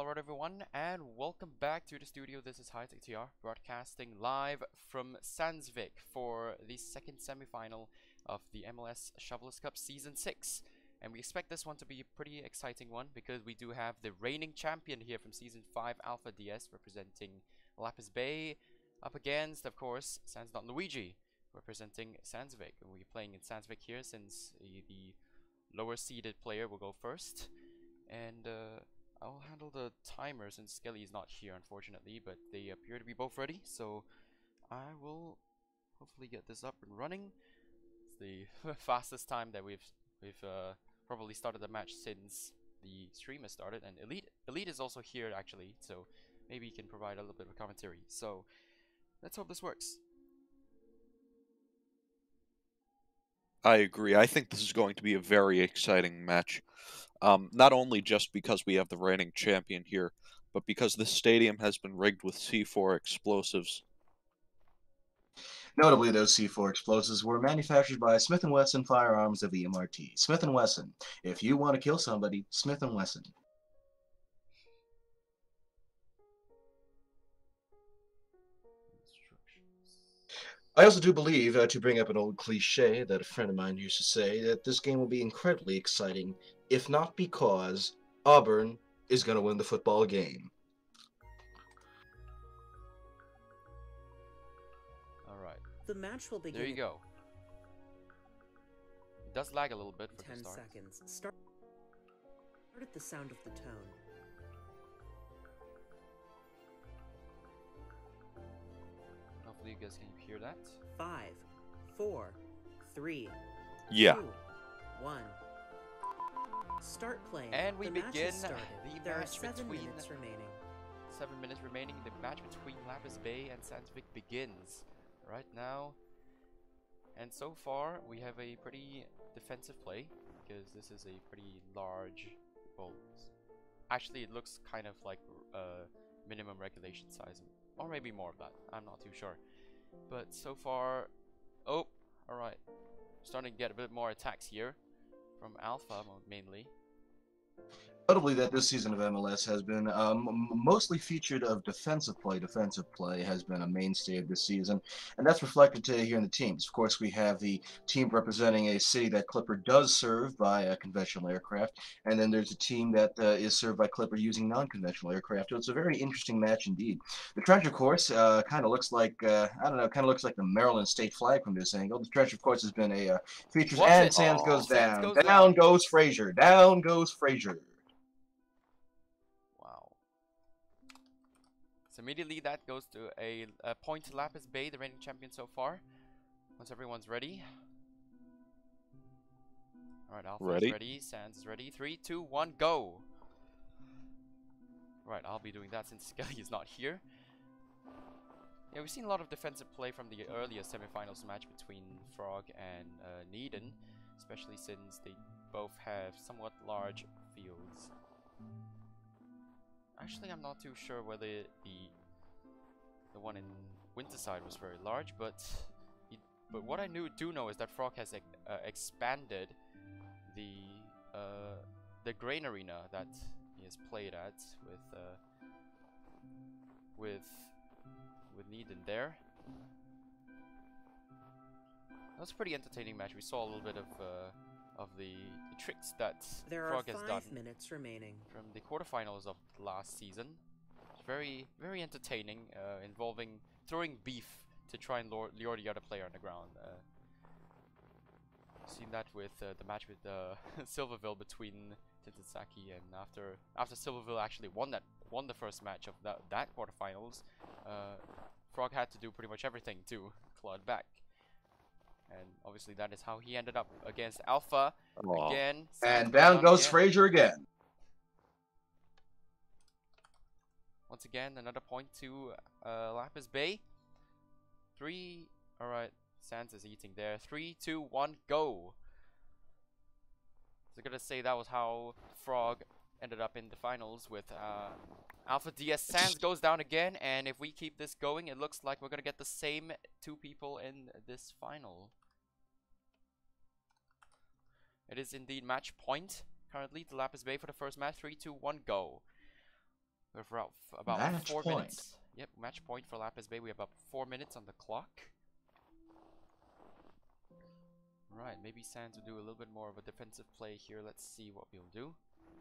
Alright everyone, and welcome back to the studio. This is HiTechTR, broadcasting live from Sansvikk for the second semi-final of the MLS Shovelers Cup Season 6. And we expect this one to be a pretty exciting one because we do have the reigning champion here from Season 5, AlphaDS, representing Lapis Bay, up against, of course, SansNotLuigi, representing Sansvikk. And we're playing in Sansvikk here since the lower seeded player will go first. And I'll handle the timer since Skelly is not here, unfortunately, but they appear to be both ready, so I will hopefully get this up and running. It's the fastest time that we've probably started the match since the stream has started, and Elite is also here actually, so maybe he can provide a little bit of commentary. So let's hope this works. I agree. I think this is going to be a very exciting match. Not only just because we have the reigning champion here, but because this stadium has been rigged with C4 explosives. Notably, those C4 explosives were manufactured by Smith & Wesson Firearms of EMRT. Smith & Wesson. If you want to kill somebody, Smith & Wesson. I also do believe, to bring up an old cliche that a friend of mine used to say, that this game will be incredibly exciting, if not because Auburn is going to win the football game. Alright. The match will begin. There you go. It does lag a little bit for 10 the start. seconds. Start at the sound of the tone. Hopefully you guys can hear that. 5, 4, 3, Yeah. 2, 1. Start playing. And we The match begin has started. the There are match 7 between- minutes remaining. 7 minutes remaining. The match between Lapis Bay and Sansvikk begins right now. And so far, we have a pretty defensive play because this is a pretty large goal. Actually, it looks kind of like minimum regulation size, or maybe more of that. I'm not too sure. But so far, oh, all right, starting to get a bit more attacks here from Alpha mainly. Notably that this season of MLS has been mostly featured of defensive play. Defensive play has been a mainstay of this season, and that's reflected here in the teams. Of course, we have the team representing a city that Clipper does serve by a conventional aircraft, and then there's a team that is served by Clipper using non-conventional aircraft. So it's a very interesting match indeed. The trench, of course, kind of looks like, I don't know, kind of looks like the Maryland state flag from this angle. The trench, of course, has been a features, Watch and it. Sands Oh, goes Sands down. goes Down down. goes Frazier. Down goes Frazier. Wow. So immediately that goes to a point to Lapis Bay, the reigning champion so far. Once everyone's ready. Alright, Alpha is ready, Sands is ready. 3, 2, 1, go! Right, I'll be doing that since Skelly is not here. Yeah, we've seen a lot of defensive play from the earlier semifinals match between Frog and Needham, especially since they both have somewhat large fields. Actually, I'm not too sure whether the one in Winterside was very large, but what I do know is that Frog has expanded the grain arena that he has played at with Needham there. That was a pretty entertaining match. We saw a little bit of the tricks that Frog has done. There are 5 minutes remaining. From the quarterfinals of last season. It's very entertaining, involving throwing beef to try and lure the other player on the ground. Seen that with the match with Silverville between Saki, and after Silverville actually won the first match of that quarterfinals, Frog had to do pretty much everything to claw it back. And obviously that is how he ended up against Alpha again. And down goes again. Frazier again. Once again, another point to Lapis Bay. 3, alright, Sands is eating there. 3, 2, 1, go! So I'm gonna say that was how Frog ended up in the finals with AlphaDS. Sands goes down again, and if we keep this going, it looks like we're gonna get the same 2 people in this final. It is indeed match point currently to Lapis Bay for the first match. 3, 2, 1, go. We have about Match 4 point. minutes. Yep, match point for Lapis Bay. We have about 4 minutes on the clock. Right, maybe Sans will do a little bit more of a defensive play here. Let's see what we'll do.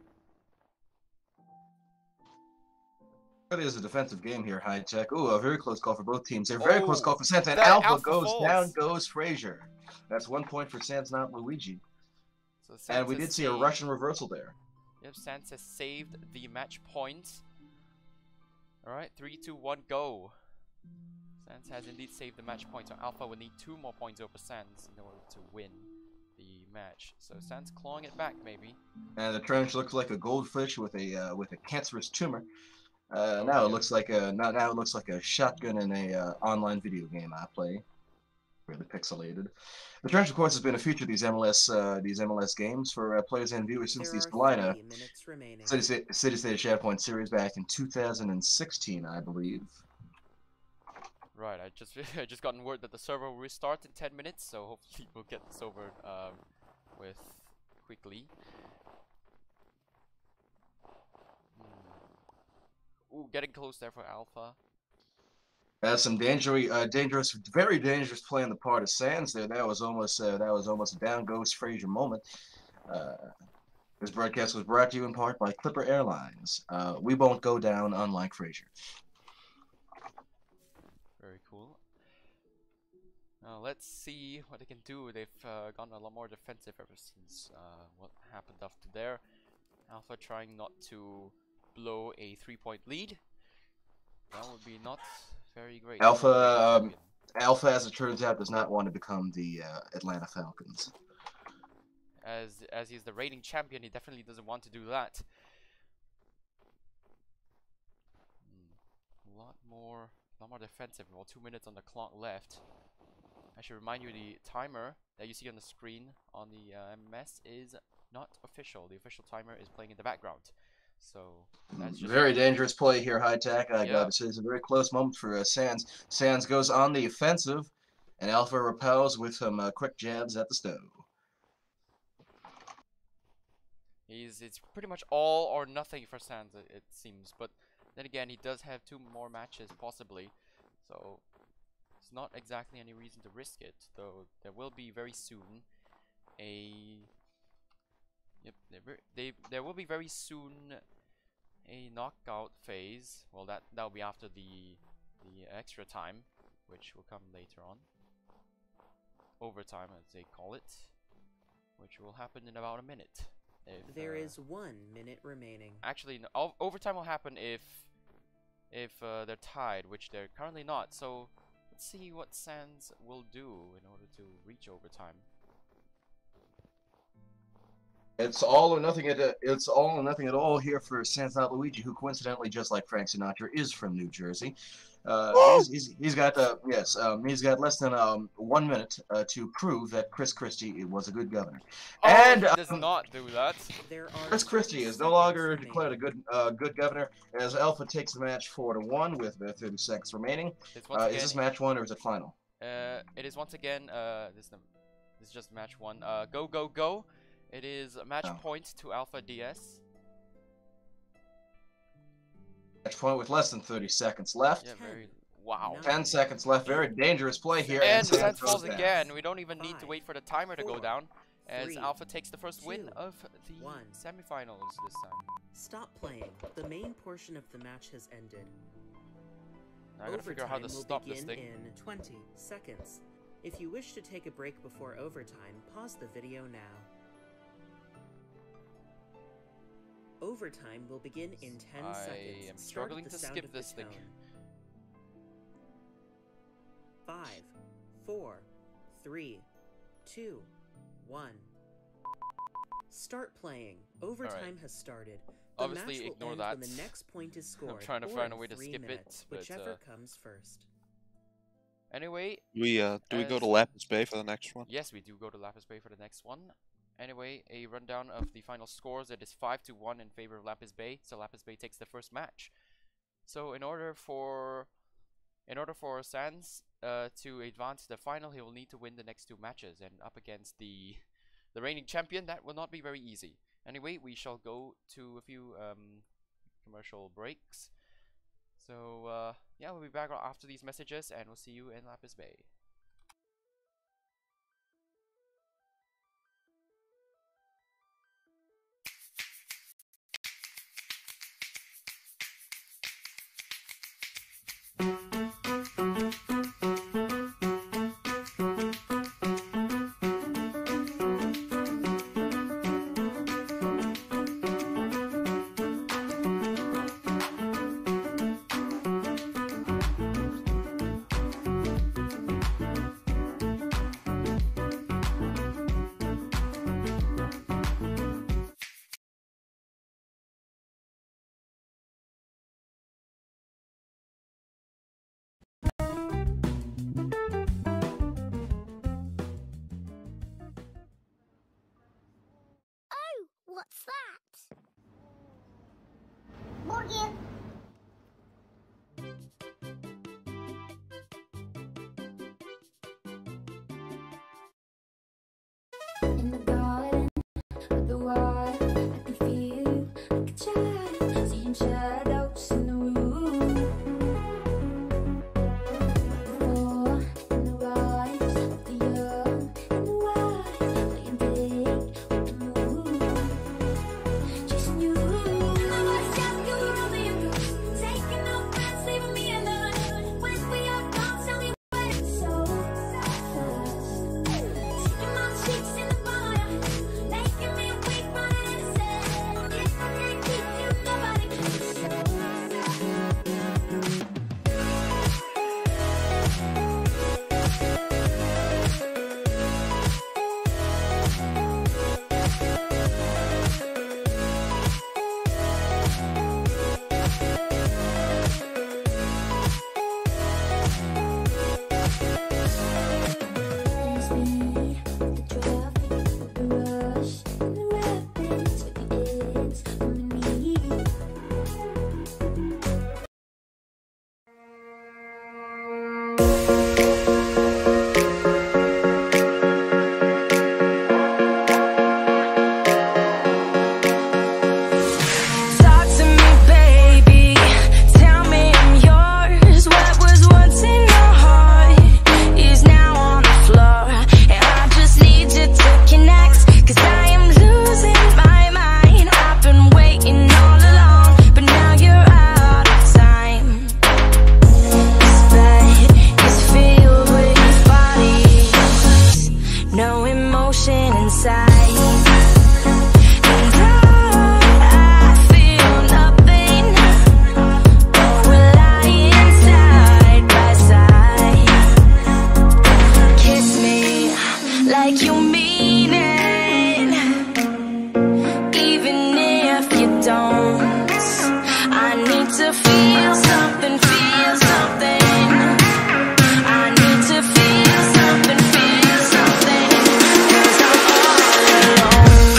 It is a defensive game here, High Tech. Ooh, a very close call for both teams. A very close call for Sans, and the Alpha goes falls. down, goes Frazier. That's 1 point for SansNotLuigi. So And we did see a Russian reversal there. Yep, Sans has saved the match point. Alright, 3, 2, 1, go. Sans has indeed saved the match point, so Alpha will need 2 more points over Sans in order to win the match. So Sans clawing it back, maybe. And the trench looks like a goldfish with a cancerous tumor. Oh, now yeah. it looks like a shotgun in a online video game I play, really pixelated. The trench, of course, has been a feature of these MLS games for players and viewers since the Salina City State of SharePoint series back in 2016, I believe. Right, I just gotten word that the server will restart in 10 minutes, so hopefully we'll get this over with quickly. Ooh, getting close there for Alpha. Some very dangerous play on the part of Sans there. That was almost a down goes Frazier moment. This broadcast was brought to you in part by Clipper Airlines. We won't go down, unlike Frazier. Very cool. Now let's see what they can do. They've gotten a lot more defensive ever since what happened after there. Alpha trying not to blow a 3-point lead. That would be not very great. Alpha, as it turns out, does not want to become the Atlanta Falcons. As he's the reigning champion, he definitely doesn't want to do that. A lot more defensive. Well, 2 minutes on the clock left. I should remind you, the timer that you see on the screen on the MMS is not official. The official timer is playing in the background. So that's just very dangerous play here, High Tech. I got to say, it's a very close moment for Sans. Sans goes on the offensive, and Alpha repels with some quick jabs at the stove. It's pretty much all or nothing for Sans, it seems. But then again, he does have 2 more matches possibly, so it's not exactly any reason to risk it. Though there will be very soon there will be very soon a knockout phase. Well, that'll be after the extra time, which will come later on. Overtime, as they call it, which will happen in about a minute. There is 1 minute remaining. Actually, no, overtime will happen if they're tied, which they're currently not. So let's see what Sans will do in order to reach overtime. It's all or nothing at all here for SansNotLuigi, who coincidentally, just like Frank Sinatra, is from New Jersey. He's got less than 1 minute to prove that Chris Christie was a good governor. Oh, and he does not do that. Chris Christie is no longer declared a good governor, as Alpha takes the match 4-1 with 30 seconds remaining. Is this match 1 or is it final? It is once again. This is just match 1. Go go go! It is a match point to AlphaDS. Match point with less than 30 seconds left. Yeah, wow. 10 seconds left. Very dangerous play here. And Sans falls again. We don't even need to wait for the timer to go down, as Alpha takes the first win of the semifinals this time. Stop playing. The main portion of the match has ended. Now I gotta figure out how to stop this thing. In 20 seconds. If you wish to take a break before overtime, pause the video now. Overtime will begin in 10 seconds. I am struggling to skip this thing. 5, 4, 3, 2, 1. Start playing. Overtime has started. The Obviously, match will ignore end that. when the next point is scored. I'm trying to find a way to skip minutes, it, but whichever comes first. Anyway, Do we go to Lapis Bay for the next one? Yes, we do go to Lapis Bay for the next one. Anyway, a rundown of the final scores. It is 5-1 in favor of Lapis Bay. So Lapis Bay takes the first match. So in order for Sans to advance to the final, he will need to win the next 2 matches, and up against the reigning champion, that will not be very easy. Anyway, we shall go to a few commercial breaks. So yeah, we'll be back after these messages, and we'll see you in Lapis Bay. What's that? Morgan. In the garden with the water, I can feel you like a child, seeing shadows in the room. The floor and the rise of the young and the wise, playing big with the moon. Chasing you, nobody's just going over your ghost, taking no breaths, leaving me alone. When we are gone, tell me where it's so fast. Taking my cheeks in the fire, making me weak, running insane. If I can't keep you, nobody can save. There's me, the traffic, the rush, and the rapids with the ends on my knees. Talk to me, baby. Tell me I'm yours. What was once in your heart is now on the floor. And I just need you to connect, 'cause I am losing my mind. I've been waiting all along, but now you're out of time. This bed is filled with bodies, no emotion inside. And I feel nothing, but we're lying side by side. Kiss me like you mean it, even if you don't. I need to feel something, feel something. I need to feel something, feel something. 'Cause I'm all alone.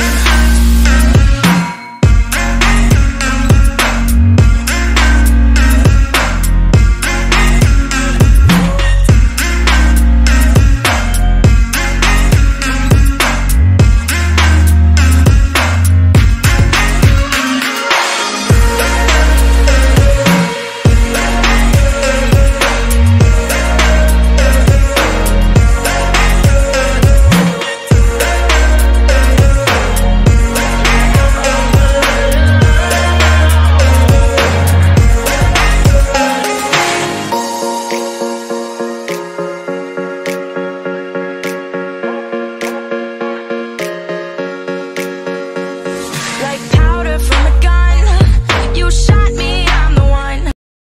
Like powder from a gun, you shot me, I'm the one.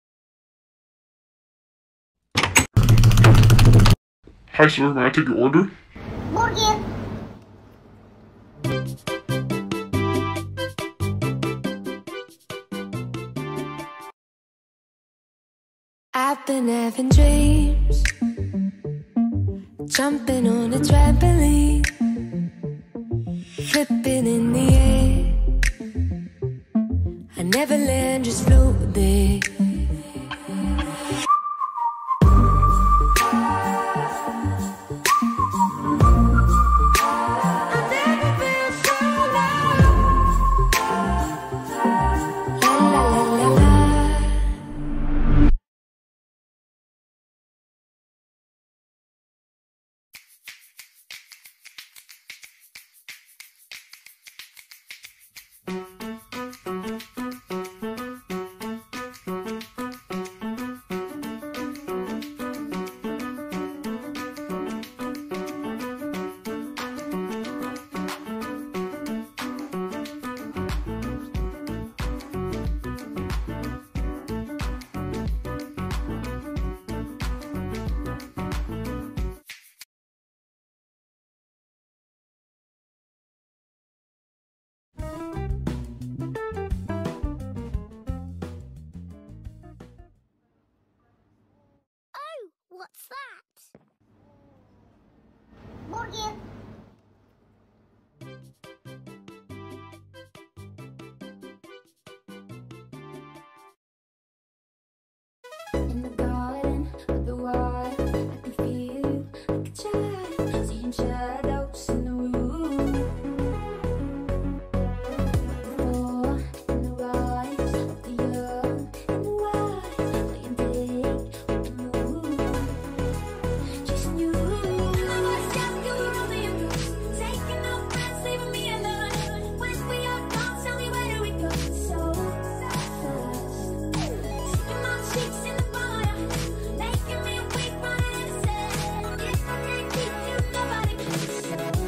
Hi sir, may I take your order? Morgan. I've been having dreams, jumping on a trampoline, flipping in the air. I never land, just float there. I've never felt so low. La la la la. What's that? Morgan. In the garden with the water, I can feel you like a child, seeing shadows in the room. The floor and the rise of the young and the wise, playing dig with the moon, chasing you. What's just you over your ghost, taking no breaths, leaving me alone. When we are gone, tell me where do we go? So fast, sticking my cheeks in the fire, making me weak for innocence. If I can't keep you, nobody can.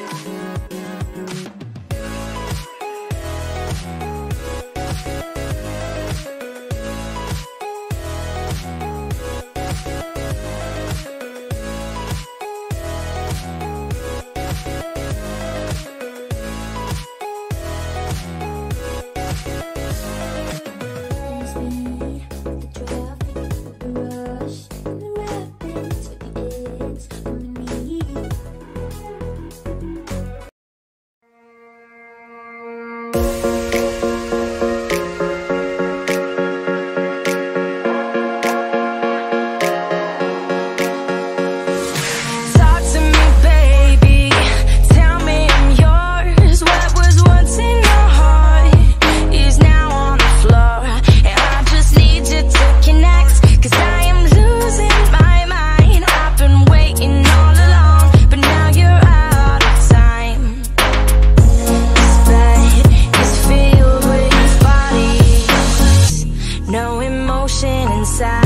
Talk to me, baby. Tell me I'm yours. What was once in your heart is now on the floor. And I just need you to connect, 'cause I am losing my mind. I've been waiting all along, but now you're out of time. This bed is filled with bodies, no emotion inside.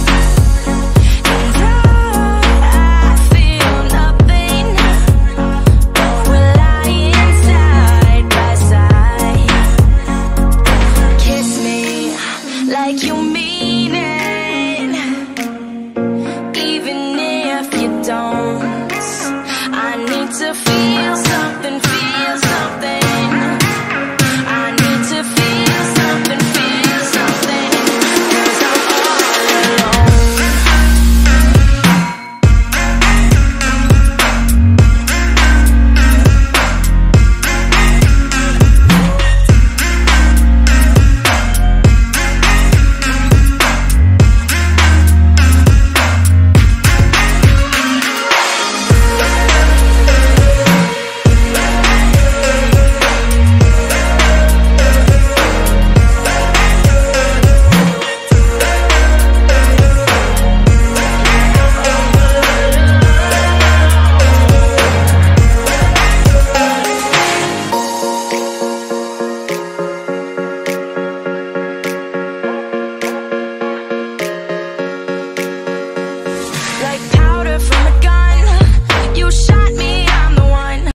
Like you mean it, even if you don't. I need to feel something, feel something. I need to feel something, 'cause I'm all alone. Like powder from a gun, you shot me, I'm the one.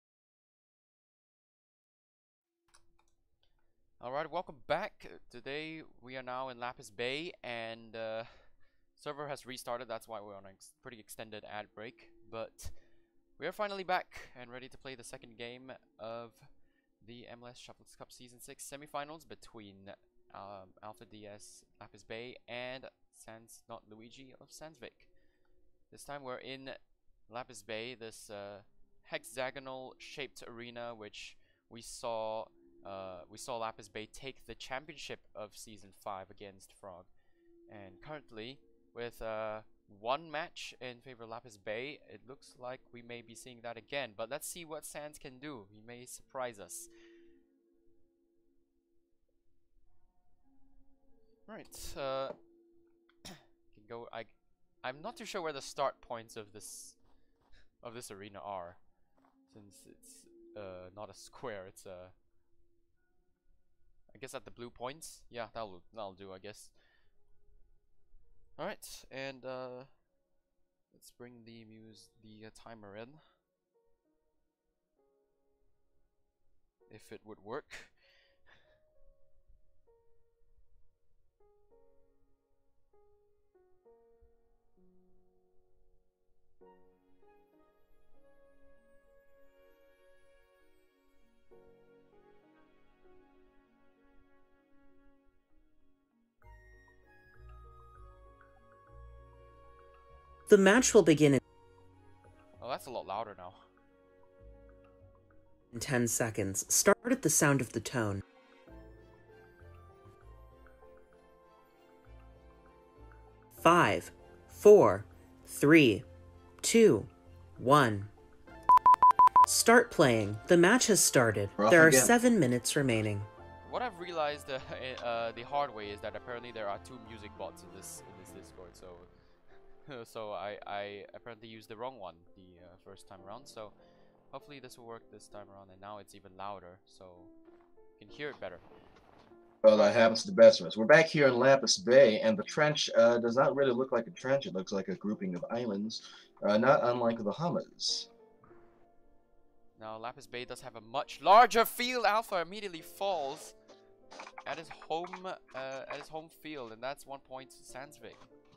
Alright, welcome back. Today we are now in Lapis Bay, and server has restarted. That's why we're on a pretty extended ad break. But we are finally back and ready to play the second game of the MLS Shuffles Cup Season 6 semifinals between AlphaDS Lapis Bay and SansNotLuigi of Sansvikk. This time we're in Lapis Bay, this hexagonal shaped arena which we saw Lapis Bay take the championship of Season 5 against Frog. And currently, with one match in favor of Lapis Bay, it looks like we may be seeing that again. But let's see what Sans can do. He may surprise us. Right, can go. I'm not too sure where the start points of this arena are, since it's not a square. It's I guess at the blue points. Yeah, that'll do, I guess. All right, and let's bring the timer in, if it would work. The match will begin Oh, that's a lot louder now. in 10 seconds. Start at the sound of the tone. 5, 4, 3, 2, 1. Start playing. The match has started. We're off There are again. 7 minutes remaining. What I've realized the hard way is that apparently there are 2 music bots in this Discord. So, so I apparently used the wrong one the first time around. So, hopefully this will work this time around. And now it's even louder, so you can hear it better. Well, that happens to the best of us. We're back here in Lapis Bay, and the trench does not really look like a trench. It looks like a grouping of islands, not unlike the Bahamas. Now Lapis Bay does have a much larger field. Alpha immediately falls at his home field, and that's 1 point to Sansvikk.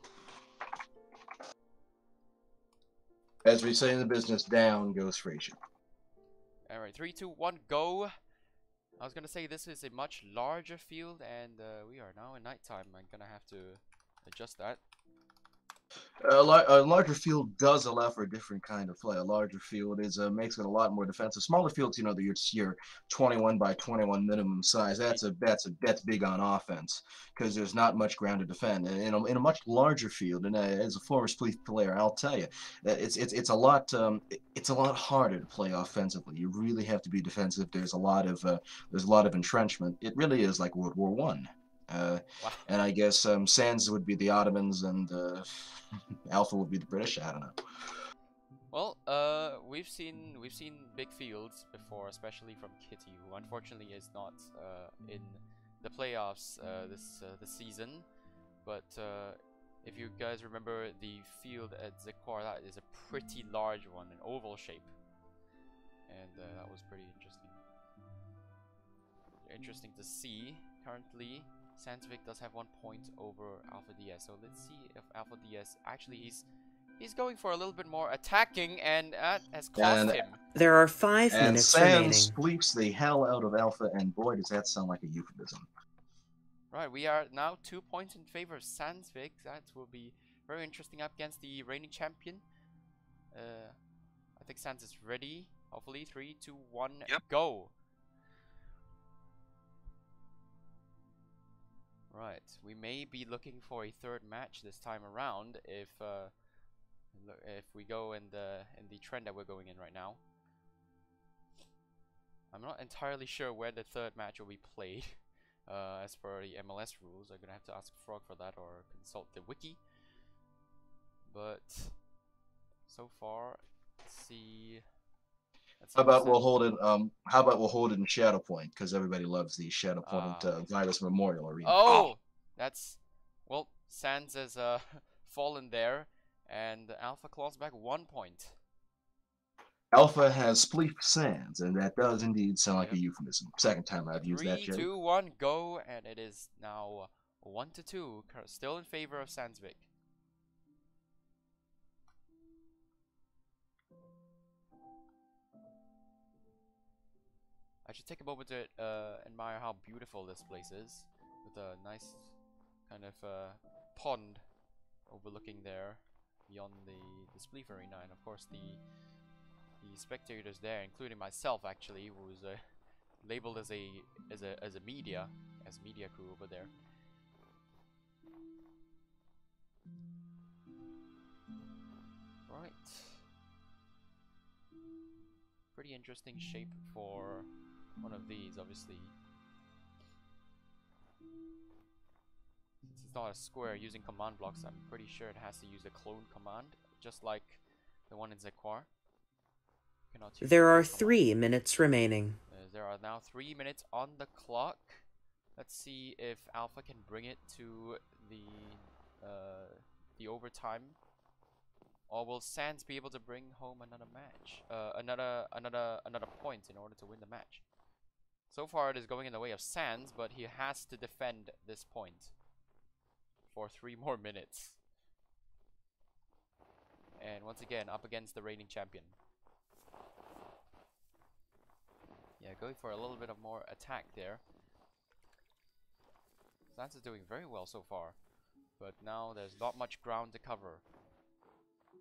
As we say in the business, down goes Frazier. Alright, 3, 2, 1, go. I was gonna say this is a much larger field, and we are now in nighttime. I'm gonna have to adjust that. A larger field does allow for a different kind of play. A larger field makes it a lot more defensive. Smaller fields, you know, your 21 by 21 minimum size. That's big on offense because there's not much ground to defend. And in a much larger field, and as a former Spleef player, I'll tell you that it's a lot harder to play offensively. You really have to be defensive. There's a lot of entrenchment. It really is like World War I. Wow. And I guess Sans would be the Ottomans and Alpha would be the British. I don't know. Well, we've seen big fields before, especially from Kitty, who unfortunately is not in the playoffs this season. But if you guys remember the field at Zekwar, that is a pretty large one, an oval shape, and that was pretty interesting. Interesting to see. Currently, Sansvikk does have 1 point over AlphaDS. So let's see if AlphaDS actually he's going for a little bit more attacking, and that has cost him. There are 5 And minutes remaining. Sans spleeps the hell out of Alpha, and boy, does that sound like a euphemism. Right, we are now 2 points in favor of Sansvikk. That will be very interesting up against the reigning champion. I think Sans is ready. Hopefully, 3, 2, 1, Yep. go. Right, we may be looking for a third match this time around if we go in the trend that we're going in right now. I'm not entirely sure where the third match will be played. As per the MLS rules, I'm gonna have to ask Frog for that or consult the wiki. But so far, let's see. How about we'll hold it? How about we'll hold it in Shadow Point because everybody loves the Shadow Point Virus Memorial Arena. Oh, that's well. Sans has fallen there, and Alpha claws back 1 point. Alpha has spleef Sans, and that does indeed sound like a euphemism. Second time I've used that 3, joke. 2, 1, go, and it is now 1-2, still in favor of Sansvikk. I should take a moment to admire how beautiful this place is, with a nice kind of pond overlooking there beyond the Spleef Arena, and of course the spectators there, including myself actually, who's labeled as a media crew over there. Right. Pretty interesting shape for one of these, obviously. Since it's not a square using command blocks, I'm pretty sure it has to use the clone command, just like the one in Zekwar. There are 3 minutes remaining. There are now 3 minutes on the clock. Let's see if Alpha can bring it to the overtime, or will Sans be able to bring home another match, another point in order to win the match? So far, it is going in the way of Sans, but he has to defend this point for 3 more minutes. And once again, up against the reigning champion. Yeah, going for a little bit of more attack there. Sans is doing very well so far, but now there's not much ground to cover.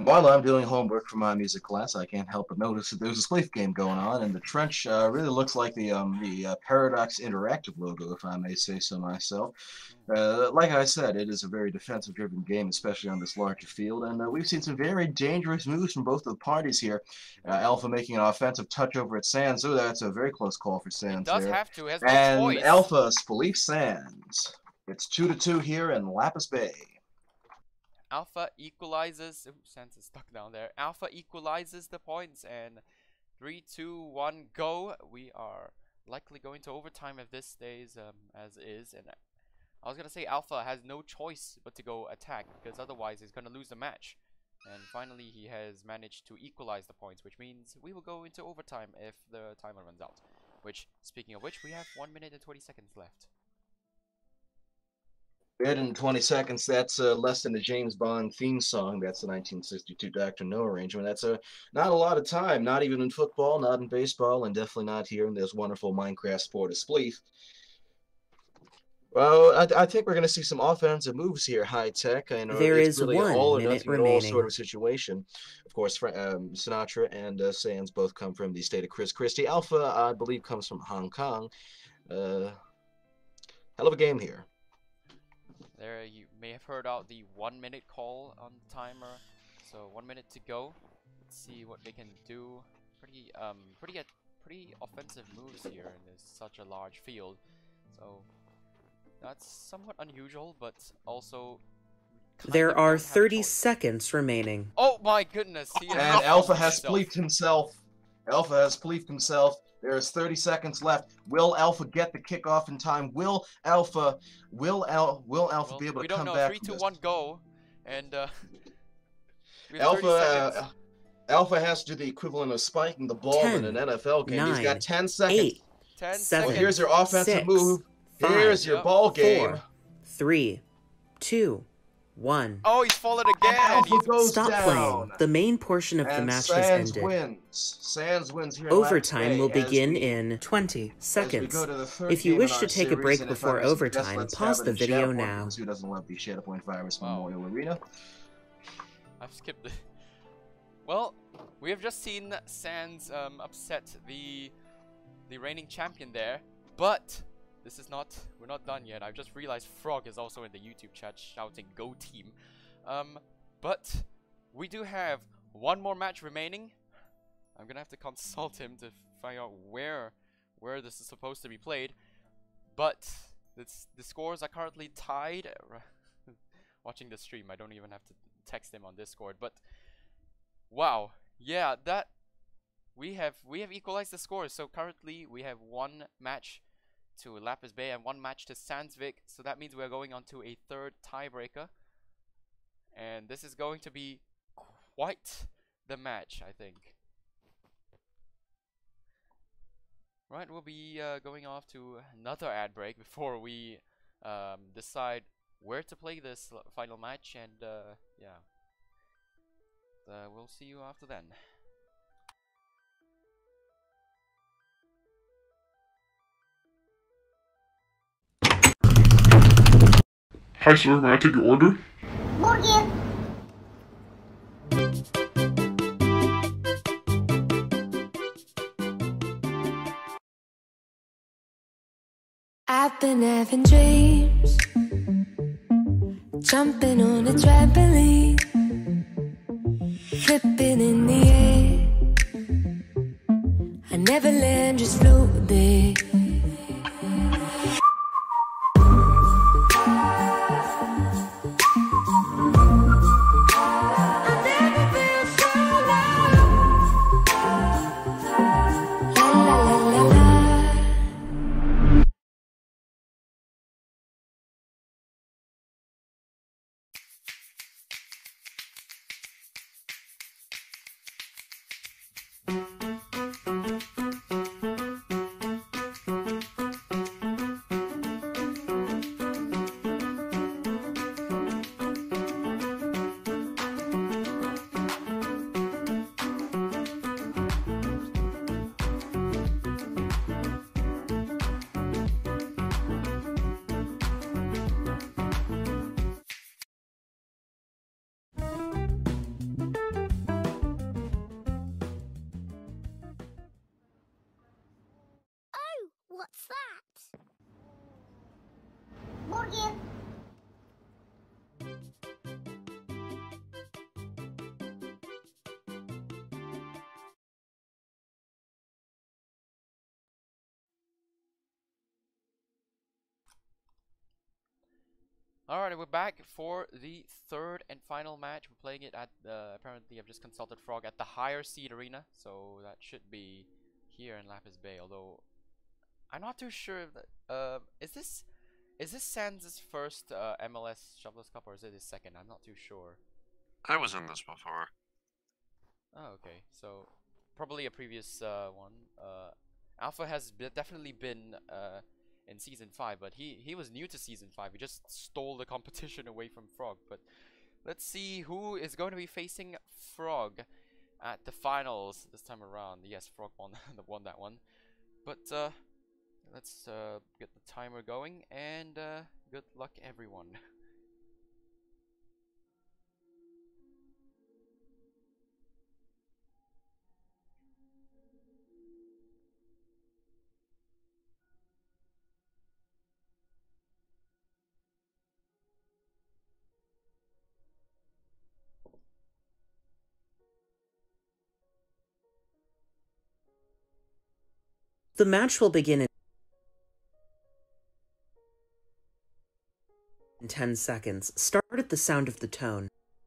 While I'm doing homework for my music class, I can't help but notice that there's a Spleef game going on, and the trench really looks like the Paradox Interactive logo, if I may say so myself. Like I said, it is a very defensive-driven game, especially on this larger field, and we've seen some very dangerous moves from both of the parties here. Alpha making an offensive touch over at Sans. Oh, that's a very close call for Sans Does there. have to, has no And choice. Alpha Spleef Sans. It's 2-2 here in Lapis Bay. Alpha equalizes. Oops, Sans is stuck down there. Alpha equalizes the points, and 3, 2, 1, go. We are likely going to overtime if this stays as is. And I was gonna say Alpha has no choice but to go attack, because otherwise he's gonna lose the match. And finally, he has managed to equalize the points, which means we will go into overtime if the timer runs out. Which, speaking of which, we have 1 minute and 20 seconds left. 120 seconds, that's less than the James Bond theme song. That's the 1962 Dr. No arrangement. That's not a lot of time, not even in football, not in baseball, and definitely not here in this wonderful Minecraft sport of Spleef. Well, I think we're going to see some offensive moves here, high tech. I know There it's is really 1 all or minute nothing in all remaining. sort of situation. Of course, Sinatra and Sans both come from the state of Chris Christie. Alpha, I believe, comes from Hong Kong. Hell of a game here. There, you may have heard out the 1 minute call on the timer. So 1 minute to go. Let's see what they can do. Pretty offensive moves here in this such a large field. So that's somewhat unusual, but also There kind are of don't have a 30 choice. seconds remaining. Oh my goodness! He And has Alpha has himself. spleefed himself. Alpha has spleefed himself. There's 30 seconds left. Will Alpha get the kickoff in time? Will Alpha be able We to don't come know. back 3, from 2, this? 1, go. And we have 30 Alpha seconds. Alpha has to do the equivalent of spiking the ball 10, in an NFL game. He's 9, got 10 seconds. 8, 10 7, Well, seconds. here's your offensive 6, move. 5, Here's your Yep. ball game. 4, 3, 2, 1. Oh, he's fallen again. Alpha He's goes Stop down. playing. The main portion of the And match has Sans ended. wins. Sans wins here in Lapis Overtime Bay will as begin we- in 20 as we seconds. go to the third If you game wish in to our take a series, break and if I before may suggest, overtime, let's pause have the it in video Shatterpoint, now. because who doesn't love the Shatterpoint Virus Oh. Memorial Arena? I've skipped it. Well, we have just seen Sans upset the reigning champion there, but this is not, we're not done yet. I've just realized Frog is also in the YouTube chat shouting "Go Team." But we do have one more match remaining. I'm gonna have to consult him to find out where this is supposed to be played. But the scores are currently tied. Watching the stream, I don't even have to text him on Discord. But wow, yeah, that we have equalized the scores. So currently we have 1 match to Lapis Bay and 1 match to Sansvikk. So that means we're going on to a 3rd tiebreaker. And this is going to be quite the match, I think. Right, we'll be going off to another ad break before we decide where to play this final match, and yeah. We'll see you after then. Hi, sir. May I take your order? I've been having dreams, jumping on a trampoline, flipping in the air. I never land, just float there. I've never been so low. La la la la la. What's that? Morgan. Alright, we're back for the third and final match. We're playing it at apparently I've just consulted Frog at the higher seed arena, so that should be here in Lapis Bay. Although I'm not too sure if that, is this Sans' first MLS Shovelers Cup or is it his second? I'm not too sure. I was in this before. Oh, okay, so probably a previous one. Alpha has definitely been in season 5, but he was new to season 5. He just stole the competition away from Frog. But let's see who is going to be facing Frog at the finals this time around. Yes, Frog won that one. But let's get the timer going, and good luck everyone. The match will begin in 10 seconds. Start at the sound of the tone.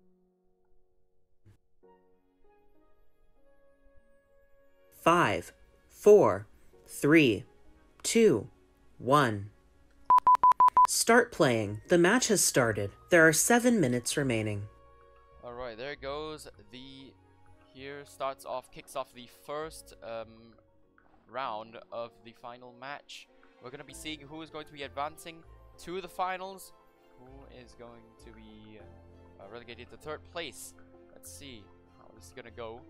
5, 4, 3, 2, 1. Start playing. The match has started. There are 7 minutes remaining. Alright, there goes the... Here kicks off the first round of the final match. We're going to be seeing who is going to be advancing to the finals, who is going to be relegated to 3rd place. Let's see how this is going to go.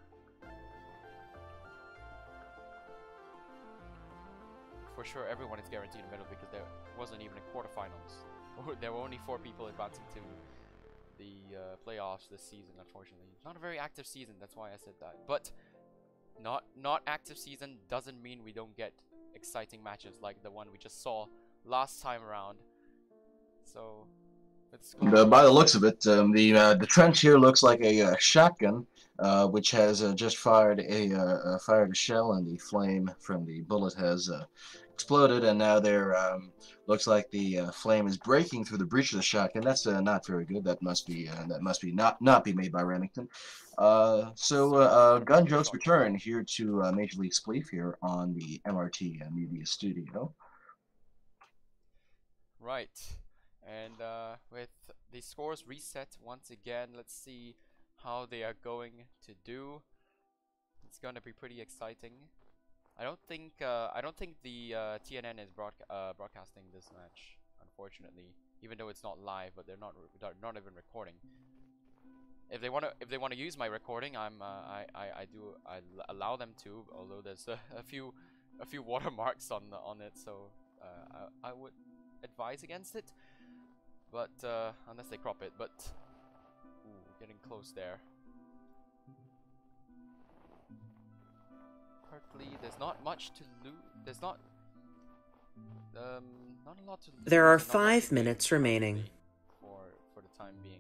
For sure everyone is guaranteed a medal because there wasn't even a quarterfinals. There were only 4 people advancing to the playoffs this season, unfortunately. Not a very active season, that's why I said that. But not active season doesn't mean we don't get exciting matches like the one we just saw last time around. So let's go. By the looks of it, the trench here looks like a shotgun, which has just fired a shell, and the flame from the bullet has exploded, and now there looks like the flame is breaking through the breech of the shotgun. That's not very good. That must be not be made by Remington. So gun jokes return here to Major League Spleef here on the MRT Media Studio. Right, and with the scores reset once again, let's see how they are going to do. It's going to be pretty exciting. I don't think the TNN is broadcasting this match, unfortunately. Even though it's not live, but they're not even recording. If they want to use my recording, I allow them to. Although there's a few watermarks on it, so I would advise against it. But unless they crop it, but ooh, getting close there. Partly, there's not much to lose. There's not a lot to lose. There are 5 minutes remaining. For the time being.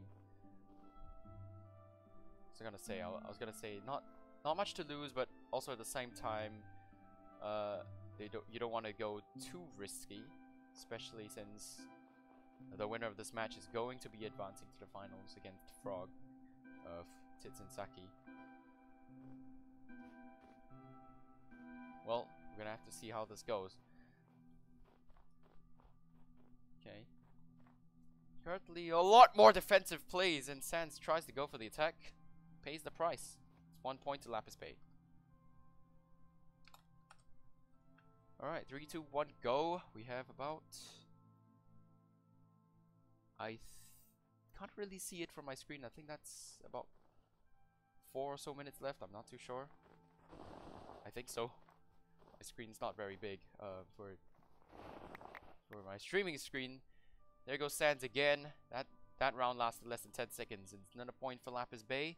I was gonna say not much to lose, but also at the same time, you don't want to go too risky, especially since the winner of this match is going to be advancing to the finals against Frog of Sansvikk. Well, we're gonna have to see how this goes. Okay. Currently, a lot more defensive plays, and Sans tries to go for the attack. Pays the price. It's 1 point to Lapis Bay. Alright, 3, 2, 1, go. We have about... I can't really see it from my screen. I think that's about 4 or so minutes left. I'm not too sure. I think so. My screen's not very big for my streaming screen. There goes Sans again. That round lasted less than 10 seconds. It's another point for Lapis Bay.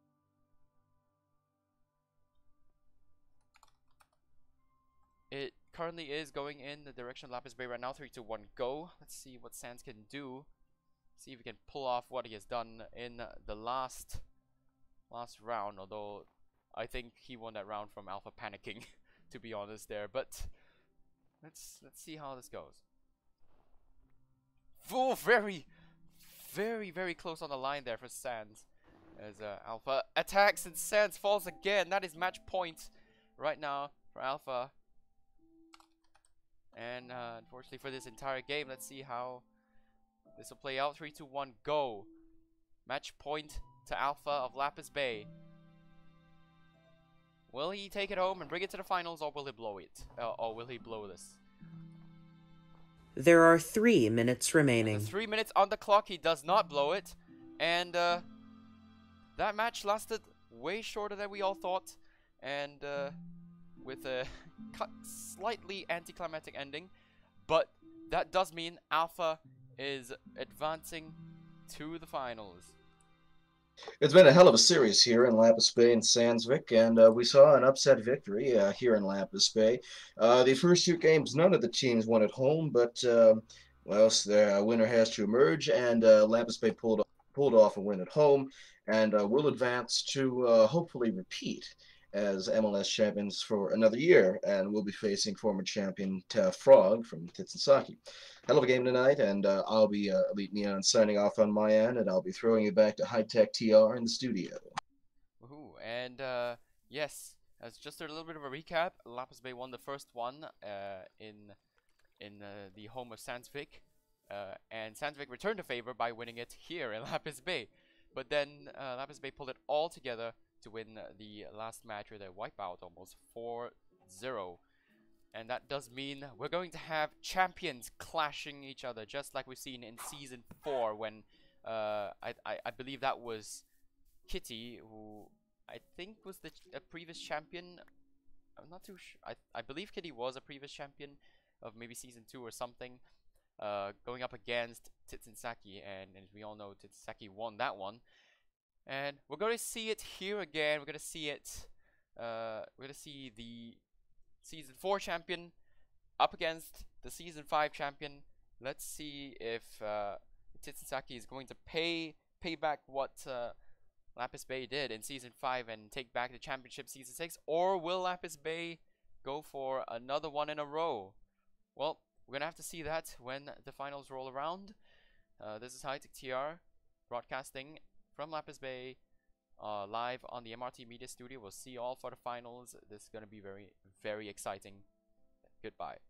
It currently is going in the direction of Lapis Bay right now. 3, 2, 1, go. Let's see what Sans can do. See if he can pull off what he has done in the last round. Although I think he won that round from Alpha panicking, to be honest there. But let's see how this goes. Oh, very close on the line there for Sans. As Alpha attacks and Sans falls again. That is match point right now for Alpha. And unfortunately for this entire game, let's see how this will play out. 3, 2, 1, go. Match point to Alpha of Lapis Bay. Will he take it home and bring it to the finals, or will he blow it? Or will he blow this? There are 3 minutes remaining. And 3 minutes on the clock. He does not blow it. And that match lasted way shorter than we all thought. And with a slightly anticlimactic ending. But that does mean Alpha is advancing to the finals. It's been a hell of a series here in Lapis Bay and Sansvikk, and we saw an upset victory here in Lapis Bay. The first 2 games, none of the teams won at home, but well, the winner has to emerge, and Lapis Bay pulled off a win at home, and will advance to hopefully repeat as MLS champions for another year, and we'll be facing former champion Frog from Sansvikk. Hell of a game tonight, and I'll be Elite Neon signing off on my end, and I'll be throwing it back to High Tech TR in the studio. Woohoo! And yes, as just a little bit of a recap, Lapis Bay won the first one in the home of Sansvikk, and Sansvikk returned the favor by winning it here in Lapis Bay. But then Lapis Bay pulled it all together to win the last match with a wipeout, almost 4-0. And that does mean we're going to have champions clashing each other, just like we've seen in Season 4 when I believe that was Kitty, who I think was the previous champion. I'm not too sure. I believe Kitty was a previous champion of maybe Season 2 or something, going up against Sansvikk, and as we all know, Sansvikk won that one. And we're going to see it here again. We're going to see it. We're going to see the Season 4 champion up against the Season 5 champion. Let's see if Sansvikk is going to pay back what Lapis Bay did in Season 5 and take back the championship Season 6, or will Lapis Bay go for another one in a row? Well, we're going to have to see that when the finals roll around. This is High Tech TR broadcasting from Lapis Bay, live on the MRT Media Studio. We'll see you all for the finals. This is going to be very exciting. Goodbye.